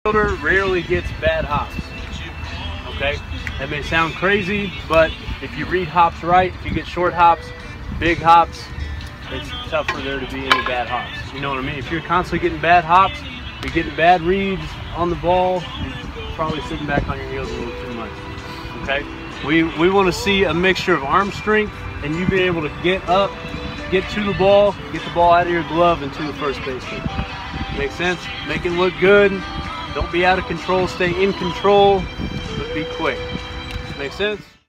Fielder rarely gets bad hops. Okay, that may sound crazy, but if you read hops right, if you get short hops, big hops, it's tough for there to be any bad hops. You know what I mean? If you're constantly getting bad hops, you're getting bad reads on the ball, you're probably sitting back on your heels a little too much. Okay, we want to see a mixture of arm strength and you being able to get up, get to the ball, get the ball out of your glove and to the first baseman. Make sense? Make it look good. Don't be out of control. Stay in control, but be quick. Make sense?